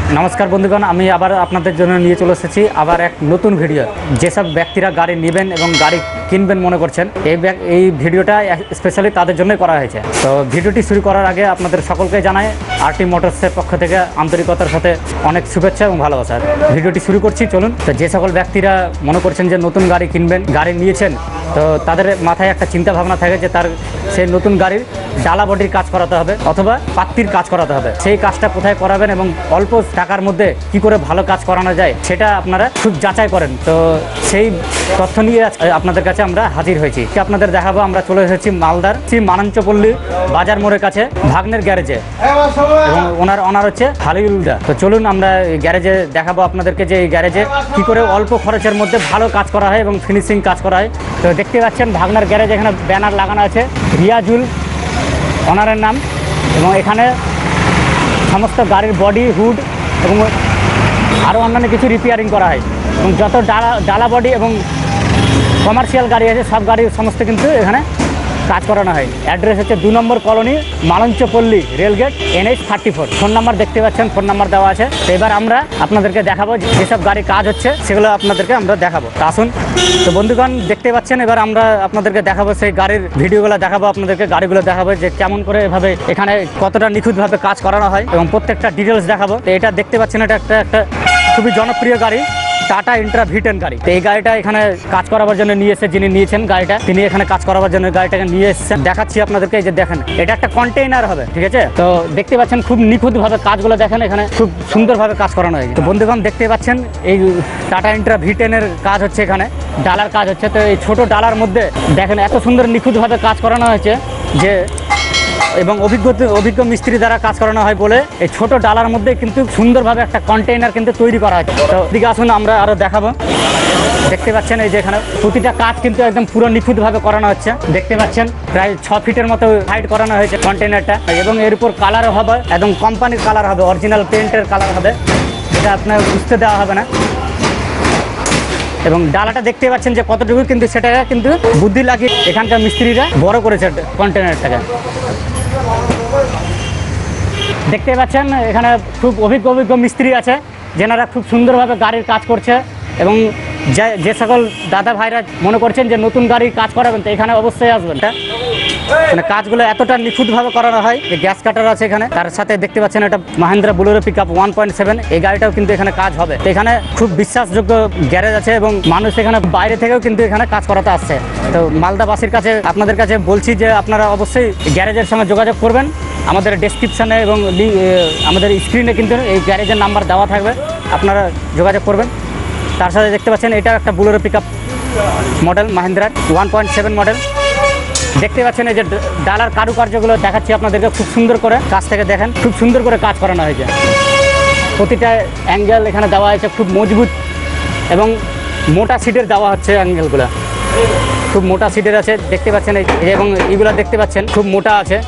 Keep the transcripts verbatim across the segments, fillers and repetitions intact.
नमस्कार बंधुगण आमी आबार आपनादेर जन्य निये चले एसेछि आबार एक नतून भिडियो जेसब व्यक्तिरा गाड़ी नेबेन एबं गाड़ी किनबेन मने करछेन এই ভিডিওটা স্পেশালি তাদের জন্যই করা হয়েছে। তো ভিডিওটি শুরু করার আগে আপনাদের সকলকে জানাই আরটি মোটরসের পক্ষ থেকে আন্তরিকতার সাথে অনেক শুভেচ্ছা এবং ভালোবাসা। ভিডিওটি শুরু করছি, চলুন। তো যে সকল ব্যক্তিরা মনে করছেন যে নতুন গাড়ি কিনবেন, গাড়ি নিয়েছেন, তো তাদের মাথায় একটা চিন্তা ভাবনা থাকে যে তার সেই নতুন গাড়ির ডালা বডির কাজ করাতে হবে অথবা পাত্তির কাজ করাতে হবে। সেই কাজটা কোথায় করাবেন এবং অল্প টাকার মধ্যে কি করে ভালো কাজ করানো যায় সেটা আপনারা খুব যাচাই করেন। তো সেই তথ্য নিয়ে আপনাদের কাছে আমরা হাজির হয়েছি। আপনাদের দেখাবো আমরা চলে এসেছি মালদার শ্রী মানাঞ্চপল্লী বাজার মোড়ের কাছে ভাগ্নের গ্যারেজে এবং ওনার অনার হচ্ছে হালিউলদা। তো চলুন আমরা এই গ্যারেজে দেখাবো আপনাদেরকে যে এই গ্যারেজে কি করে অল্প খরচের মধ্যে ভালো কাজ করা হয় এবং ফিনিশিং কাজ করা হয়। তো দেখতে পাচ্ছেন ভাগ্নের গ্যারেজ, এখানে ব্যানার লাগানো আছে রিয়াজুল অনারের নাম, এবং এখানে সমস্ত গাড়ির বডি হুড এবং আরও অন্যান্য কিছু রিপেয়ারিং করা হয় এবং যত ডালা ডালা বডি এবং কমার্শিয়াল গাড়ি আছে সব গাড়ির সমস্ত কিন্তু এখানে কাজ করানো হয়। অ্যাড্রেস হচ্ছে দু number colony Malanchapalli rail gate NH thirty four. Phone number দেখতে পাচ্ছেন, ফোন নাম্বার দেওয়া আছে। তো এবার আমরা আপনাদেরকে দেখাবো যেসব গাড়ি কাজ হচ্ছে সেগুলো আপনাদেরকে আমরা দেখাবো। তা আসুন। তো বন্ধুগণ দেখতে পাচ্ছেন, এবার আমরা আপনাদেরকে দেখাবো সেই গাড়ির ভিডিওগুলো দেখাবো, আপনাদেরকে গাড়িগুলো দেখাবো যে কেমন করে এভাবে এখানে কতটা নিখুঁতভাবে কাজ করানো হয় এবং প্রত্যেকটা ডিটেলস দেখাবো। তো এটা দেখতে পাচ্ছেন, এটা একটা একটা খুবই জনপ্রিয় গাড়ি টাটা ইন্ট্রা ভি টেন গাড়ি। তো এই গাড়িটা এখানে কাজ করাবার জন্য নিয়ে এসে যিনি নিয়েছেন গাড়িটা, তিনি এখানে কাজ করাবার জন্য গাড়িটাকে নিয়ে এসেছেন। দেখাচ্ছি আপনাদেরকে, এই যে দেখেন এটা একটা কন্টেইনার হবে, ঠিক আছে। তো দেখতে পাচ্ছেন খুব নিখুঁতভাবে কাজগুলো দেখেন, এখানে খুব সুন্দরভাবে কাজ করানো হয়েছে। তো বন্ধুগণ দেখতে পাচ্ছেন এই টাটা ইন্ট্রা ভি টেনের কাজ হচ্ছে, এখানে ডালার কাজ হচ্ছে। তো এই ছোট ডালার মধ্যে দেখেন এত সুন্দর নিখুঁতভাবে কাজ করানো হয়েছে যে, এবং অভিজ্ঞ অভিজ্ঞ মিস্ত্রি দ্বারা কাজ করানো হয় বলে এই ছোট ডালার মধ্যে কিন্তু সুন্দরভাবে একটা কন্টেইনার কিন্তু তৈরি করা হয়েছে। তো দিকে আসুন আমরা আরও দেখাবো। দেখতে পাচ্ছেন এই যে এখানে প্রতিটা কাজ কিন্তু একদম পুরো নিখুঁতভাবে করানো হচ্ছে। দেখতে পাচ্ছেন প্রায় ছ ফিটের মতো হাইট করানো হয়েছে কন্টেইনারটা, এবং এর উপর কালারও হবে একদম কোম্পানির কালার হবে, অরিজিনাল পেন্টের কালার হবে, এটা আপনার বুঝতে দেওয়া হবে না। এবং ডালাটা দেখতে পাচ্ছেন যে কতটুকু, কিন্তু সেটা কিন্তু বুদ্ধি লাগিয়ে এখানকার মিস্ত্রিরা বড় করেছে কন্টেইনারটাকে। দেখতে পাচ্ছেন এখানে খুব অভিজ্ঞ অভিজ্ঞ মিস্ত্রি আছে যেনারা খুব সুন্দরভাবে গাড়ির কাজ করছে, এবং যে যে সকল দাদা ভাইরা মনে করছেন যে নতুন গাড়ির কাজ করাবেন তো এখানে অবশ্যই আসবেন। মানে কাজগুলো এতটা নিখুঁতভাবে করানো হয় যে গ্যাস কাটার আছে এখানে, তার সাথে দেখতে পাচ্ছেন এটা Mahindra Bolero pick up one point seven, এই গাড়িটাও কিন্তু এখানে কাজ হবে। তো এখানে খুব বিশ্বাসযোগ্য গ্যারেজ আছে এবং মানুষ এখানে বাইরে থেকেও কিন্তু এখানে কাজ করাতে আসছে। তো মালদাবাসীর কাছে আপনাদের কাছে বলছি যে আপনারা অবশ্যই গ্যারেজের সঙ্গে যোগাযোগ করবেন। আমাদের ডেসক্রিপশানে এবং আমাদের স্ক্রিনে কিন্তু এই গ্যারেজের নাম্বার দেওয়া থাকবে, আপনারা যোগাযোগ করবেন। তার সাথে দেখতে পাচ্ছেন এটা একটা বুলেরো পিক আপ মডেল মাহিন্দ্রার ওয়ান পয়েন্ট সেভেন মডেল। দেখতে পাচ্ছেন এই যে ডালার কারুকার্যগুলো দেখাচ্ছি আপনাদেরকে, খুব সুন্দর করে কাজ থেকে দেখেন, খুব সুন্দর করে কাজ করানো হয়েছে। প্রতিটা অ্যাঙ্গেল এখানে দেওয়া হয়েছে খুব মজবুত এবং মোটা সিটের দেওয়া হচ্ছে অ্যাঙ্গেলগুলো, খুব মোটা সিটের আছে দেখতে পাচ্ছেন, এবং এইগুলো দেখতে পাচ্ছেন খুব মোটা আছে।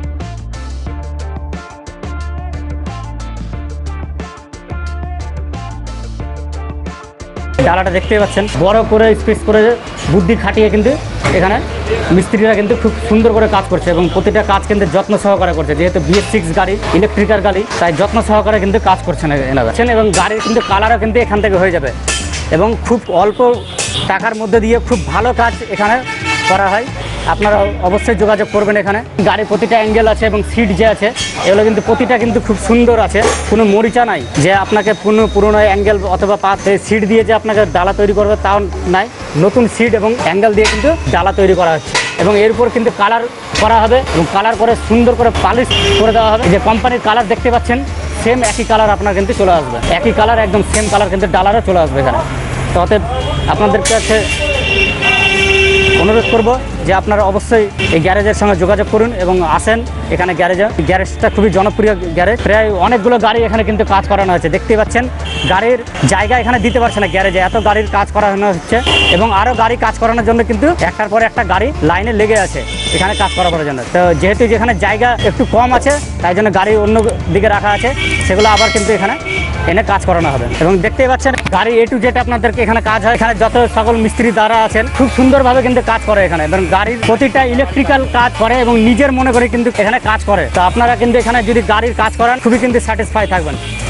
ডালাটা দেখতে পাচ্ছেন বড় করে স্পেস করে বুদ্ধি খাটিয়ে কিন্তু এখানে মিস্ত্রিরা কিন্তু খুব সুন্দর করে কাজ করছে, এবং প্রতিটা কাজ কিন্তু যত্ন সহকারে করছে। যেহেতু বিএস সিক্স গাড়ি, ইলেকট্রিক্যাল গাড়ি, তাই যত্ন সহকারে কিন্তু কাজ করছেন এনারা, এবং গাড়ির কিন্তু কালারও কিন্তু এখান থেকে হয়ে যাবে, এবং খুব অল্প টাকার মধ্যে দিয়ে খুব ভালো কাজ এখানে করা হয়। আপনারা অবশ্যই যোগাযোগ করবেন। এখানে গাড়ির প্রতিটা অ্যাঙ্গেল আছে এবং সিট যে আছে এগুলো কিন্তু প্রতিটা কিন্তু খুব সুন্দর আছে, কোনো মরিচা নাই যে আপনাকে পুরনো পুরনো অ্যাঙ্গেল অথবা পাত সিট দিয়ে যে আপনাকে ডালা তৈরি করবে তাও নাই। নতুন সিট এবং অ্যাঙ্গেল দিয়ে কিন্তু ডালা তৈরি করা হচ্ছে, এবং এর উপর কিন্তু কালার করা হবে এবং কালার করে সুন্দর করে পালিশ করে দেওয়া হবে। যে কোম্পানির কালার দেখতে পাচ্ছেন সেম একই কালার আপনার কিন্তু চলে আসবে, একই কালার একদম সেম কালার কিন্তু ডালারও চলে আসবে এখানে। তো অতএব আপনাদের কাছে অনুরোধ করব যে আপনারা অবশ্যই এই গ্যারেজের সঙ্গে যোগাযোগ করুন এবং আসেন এখানে গ্যারেজে। গ্যারেজটা খুবই জনপ্রিয় গ্যারেজ, প্রায় অনেকগুলো গাড়ি এখানে কিন্তু কাজ করানো হয়েছে। দেখতে পাচ্ছেন গাড়ির জায়গা এখানে দিতে পারছে না গ্যারেজে, এত গাড়ির কাজ করানো হচ্ছে, এবং আরও গাড়ি কাজ করানোর জন্য কিন্তু একটার পর একটা গাড়ি লাইনে লেগে আছে এখানে কাজ করাবার জন্য। তো যেহেতু যেখানে জায়গা একটু কম আছে তাই জন্য গাড়ি অন্য দিকে রাখা আছে, সেগুলো আবার কিন্তু এখানে এনে কাজ করানো হবে। এবং দেখতে পাচ্ছেন গাড়ি এ টু জেড আপনাদেরকে এখানে কাজ হয়, এখানে যত সকল মিস্ত্রি দ্বারা আছেন খুব সুন্দরভাবে কিন্তু কাজ করে এখানে, এবং গাড়ির প্রতিটা ইলেকট্রিক্যাল কাজ করে এবং নিজের মনে করে কিন্তু এখানে কাজ করে। তো আপনারা কিন্তু এখানে যদি গাড়ির কাজ করান খুবই কিন্তু স্যাটিসফাই থাকবেন।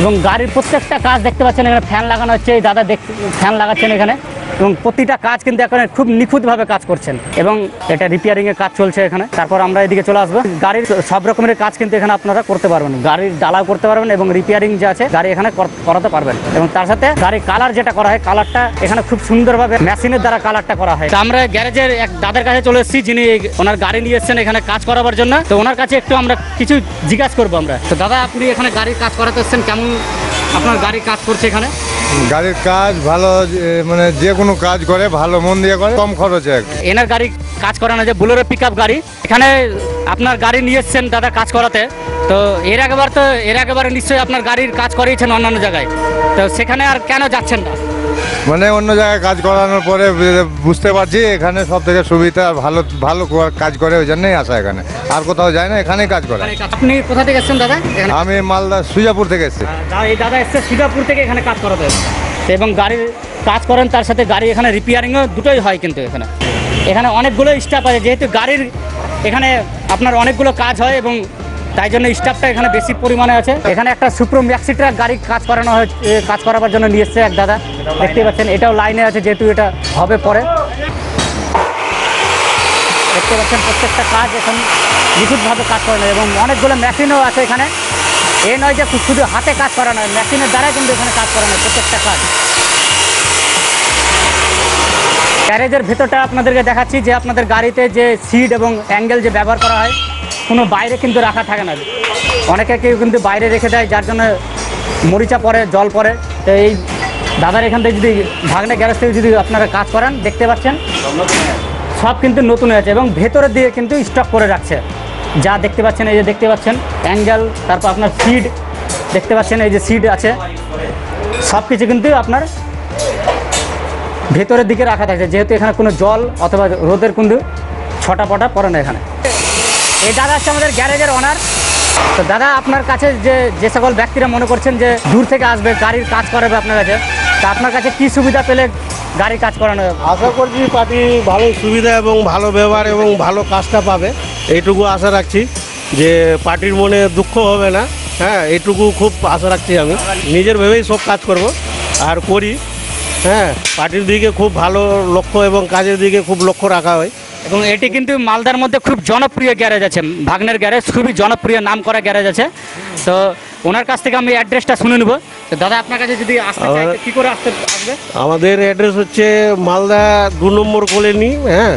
এবং গাড়ির প্রত্যেকটা কাজ দেখতে পাচ্ছেন এখানে ফ্যান লাগানো হচ্ছে, এই দাদা দেখ ফ্যান লাগাচ্ছেন এখানে, এবং প্রতিটা কাজ কিন্তু এখানে খুব নিখুঁতভাবে কাজ করছেন এবং এটা রিপেয়ারিংয়ের কাজ চলছে এখানে। তারপর আমরা এদিকে চলে আসবো। গাড়ির সব রকমের কাজ কিন্তু এখানে আপনারা করতে পারবেন, গাড়ির ডালাও করতে পারবেন এবং রিপেয়ারিং যে আছে গাড়ি এখানে করাতে পারবেন। এবং তার সাথে গাড়ির কালার যেটা করা হয়, কালারটা এখানে খুব সুন্দরভাবে মেশিনের দ্বারা কালারটা করা হয়। তো আমরা গ্যারেজের এক দাদার কাছে চলে এসেছি, যিনি ওনার গাড়ি নিয়ে এসেছেন এখানে কাজ করাবার জন্য। তো ওনার কাছে একটু আমরা কিছু জিজ্ঞাসা করবো আমরা। তো দাদা, আপনি এখানে গাড়ির কাজ করাতে এসেছেন, কেমন আপনার গাড়ি কাজ করছে এখানে? গাড়ির কাজ ভালো, মানে যে কোনো কাজ করে ভালো মন দিয়ে করে, কম খরচে। এনার গাড়ি কাজ করানো যে বুলেরো পিক আপ গাড়ি, এখানে আপনার গাড়ি নিয়ে এসছেন দাদা কাজ করাতে। তো এর আগেবার তো এর আগেবারে নিশ্চয়ই আপনার গাড়ির কাজ করিয়েছেন অন্যান্য জায়গায়, তো সেখানে আর কেন যাচ্ছেন না? মানে অন্য জায়গায় কাজ করানোর পরে বুঝতে পারছি এখানে সব থেকে সুবিধা, ভালো ভালো কাজ করে, ওই জন্যই আসা এখানে, আর কোথাও যায় না, এখানেই কাজ করে। আপনি কোথা থেকে এসছেন দাদা? আমি মালদা সুজাপুর থেকে এসেছি। এই দাদা এসছে সুজাপুর থেকে এখানে কাজ করাতে, এবং গাড়ির কাজ করেন, তার সাথে গাড়ি এখানে রিপেয়ারিংও দুটোই হয়। কিন্তু এখানে এখানে অনেকগুলো স্টাফ আছে, যেহেতু গাড়ির এখানে আপনার অনেকগুলো কাজ হয় এবং তাই জন্য স্টাফটা এখানে বেশি পরিমাণে আছে। এখানে একটা সুপ্রো ম্যাক্সি ট্রাক গাড়ি কাজ করানো হয়, কাজ করাবার জন্য নিয়ে এসছে এক দাদা, দেখতে পাচ্ছেন। এটাও লাইনে আছে, যেহেতু এটা হবে পরে। দেখতে পাচ্ছেন প্রত্যেকটা কাজ এখন নিখুঁতভাবে কাজ করানো, এবং অনেকগুলো মেশিনও আছে এখানে। এ নয় যে শুধু হাতে কাজ করানো হয়, মেশিনের দ্বারাই কিন্তু এখানে কাজ করানো হয় প্রত্যেকটা কাজ। গ্যারেজের ভেতরটা আপনাদেরকে দেখাচ্ছি, যে আপনাদের গাড়িতে যে সিট এবং অ্যাঙ্গেল যে ব্যবহার করা হয়, কোনো বাইরে কিন্তু রাখা থাকে না। অনেকে কেউ কিন্তু বাইরে রেখে দেয়, যার জন্য মরিচা পড়ে, জল পড়ে। তো এই দাদার এখান থেকে যদি ভাগনা গ্যারেজ থেকে যদি আপনারা কাজ করান, দেখতে পাচ্ছেন সব কিন্তু নতুন হয়েছে এবং ভেতরের দিকে কিন্তু স্টক করে রাখছে। যা দেখতে পাচ্ছেন, এই যে দেখতে পাচ্ছেন অ্যাঙ্গেল, তারপর আপনার সিট দেখতে পাচ্ছেন, এই যে সিট আছে, সব কিছু কিন্তু আপনার ভেতরের দিকে রাখা থাকছে, যেহেতু এখানে কোনো জল অথবা রোদের কিন্তু ছটা পটা পড়ে না এখানে। এই দাদা হচ্ছে আমাদের গ্যারেজের ওনার। তো দাদা, আপনার কাছে যে যে সকল ব্যক্তিরা মনে করছেন যে দূর থেকে আসবে, গাড়ির কাজ করাবে আপনার কাছে, তা আপনার কাছে কি সুবিধা পেলে গাড়ির কাজ করানো? আশা করছি পার্টি ভালো সুবিধা এবং ভালো ব্যবহার এবং ভালো কাজটা পাবে, এইটুকু আশা রাখছি। যে পার্টির মনে দুঃখ হবে না, হ্যাঁ, এইটুকু খুব আশা রাখছি। আমি নিজের ভেবেই সব কাজ করব আর করি। হ্যাঁ, পার্টির দিকে খুব ভালো লক্ষ্য এবং কাজের দিকে খুব লক্ষ্য রাখা হয়। এবং এটি কিন্তু মালদার মধ্যে খুব জনপ্রিয় গ্যারেজ আছে, ভাগ্নের গ্যারেজ, খুবই জনপ্রিয় নাম করা গ্যারেজ আছে। তো ওনার কাছ থেকে আমি অ্যাড্রেসটা শুনে নেব। তো দাদা, আপনার কাছে যদি আসতে চাই, কী করে আসতে আসবে? আমাদের অ্যাড্রেস হচ্ছে মালদা দু নম্বর কলোনি, হ্যাঁ,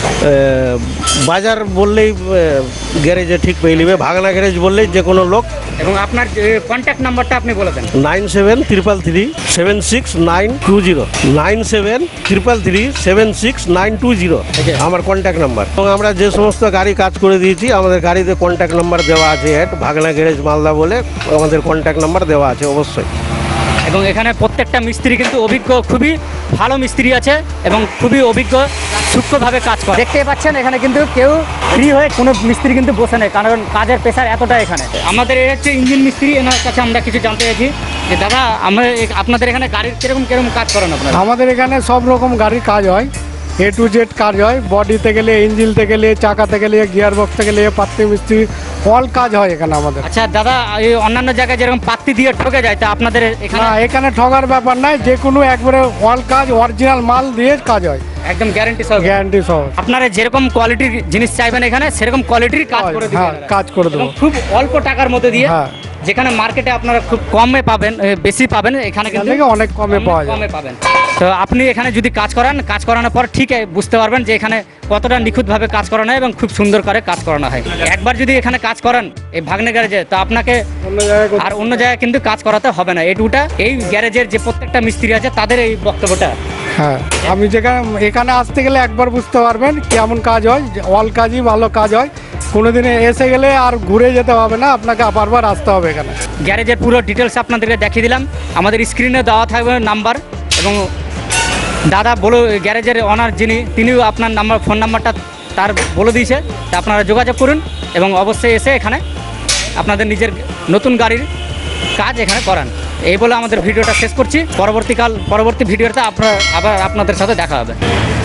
বাজার বললেই গ্যারেজে ঠিক পেয়ে নেবে, ভাগনা গ্যারেজ বললেই যে কোনো লোক। এবং আপনার কন্ট্যাক্ট নাম্বারটা আপনি বলে দেন। Nine seven triple three seven six nine two zero nine seven triple three seven six nine two zero আমার কন্ট্যাক্ট নাম্বার। এবং আমরা যে সমস্ত গাড়ি কাজ করে দিয়েছি, আমাদের গাড়িতে কন্ট্যাক্ট নাম্বার দেওয়া আছে, অ্যাড ভাগনা গ্যারেজ মালদা বলে আমাদের কন্ট্যাক্ট নাম্বার দেওয়া আছে অবশ্যই। এবং এখানে প্রত্যেকটা মিস্ত্রি কিন্তু অভিজ্ঞ, খুবই ভালো মিস্ত্রি আছে এবং খুবই অভিজ্ঞ, সূক্ষ্মভাবে কাজ করে। দেখতে পাচ্ছেন এখানে কিন্তু কেউ ফ্রি হয়ে কোনো মিস্ত্রি কিন্তু বসে নেই, কারণ কাজের প্রেশার এতটা এখানে। আমাদের এই হচ্ছে ইঞ্জিন মিস্ত্রি, এনার কাছে আমরা কিছু জানতে চাইছি যে দাদা, আমরা আপনাদের এখানে গাড়ির কিরকম কিরকম কাজ করেন আপনারা? আমাদের এখানে সব রকম গাড়ির কাজ হয়, এ টু জেড কাজ হয়, বডি থেকে গেলে, ইঞ্জিন থেকে গেলে, চাকা থেকে গেলে, গিয়ার বক্স থেকে গেলে, পাত্তি মিস্ত্রি, অল কাজ হয় এখানে আমাদের। আচ্ছা দাদা, এই অন্যান্য জায়গায় যেরকম পাত্তি দিয়ে ঠকে যায়, তা আপনাদের এখানে? না, এখানে ঠগার ব্যাপার নাই, যে কোনো একবারে অল কাজ, অরিজিনাল মাল দিয়ে কাজ হয়, একদম গ্যারান্টি সহ। গ্যারান্টি সহ। আপনারা যেরকম কোয়ালিটির জিনিস চাইবেন এখানে সেরকম কোয়ালিটির কাজ করে দিবেন। হ্যাঁ, কাজ করে দেবো খুব অল্প টাকার মধ্যে দিয়ে। হ্যাঁ, যেখানে মার্কেটে আপনারা খুব কমে পাবেন, বেশি পাবেন, এখানে কিন্তু অনেক কমে পাওয়া যায়, কমে পাবেন। তো আপনি এখানে যদি কাজ করান, কাজ করানোর পর ঠিক বুঝতে পারবেন যে এখানে কতটা নিখুঁতভাবে কাজ করানো হয় এবং খুব সুন্দর করে কাজ করানো হয়। একবার যদি এখানে কাজ করান এই ভাগ্নে গ্যারেজে, তো আপনাকে আর অন্য জায়গায় কিন্তু কাজ করাতে হবে না। এইটুকুটা এই গ্যারেজের যে প্রত্যেকটা মিস্ত্রি আছে তাদের এই বক্তব্যটা। হ্যাঁ, আমি যেখানে এখানে আসতে গেলে একবার বুঝতে পারবেন কেমন কাজ হয়, অল কাজই ভালো কাজ হয়। কোনোদিনে এসে গেলে আর ঘুরে যেতে হবে না, আপনাকে বারবার আসতে হবে এখানে। গ্যারেজের পুরো ডিটেলস আপনাদেরকে দেখিয়ে দিলাম, আমাদের স্ক্রিনে দেওয়া থাকবে নাম্বার। এবং দাদা বলো, গ্যারেজের ওনার যিনি, তিনিও আপনার নাম্বার, ফোন নাম্বারটা তার বলে দিয়েছে, তা আপনারা যোগাযোগ করুন এবং অবশ্যই এসে এখানে আপনাদের নিজের নতুন গাড়ির কাজ এখানে করান। এই বলে আমাদের ভিডিওটা শেষ করছি। পরবর্তীকাল পরবর্তী ভিডিওতে আপনার আবার আপনাদের সাথে দেখা হবে।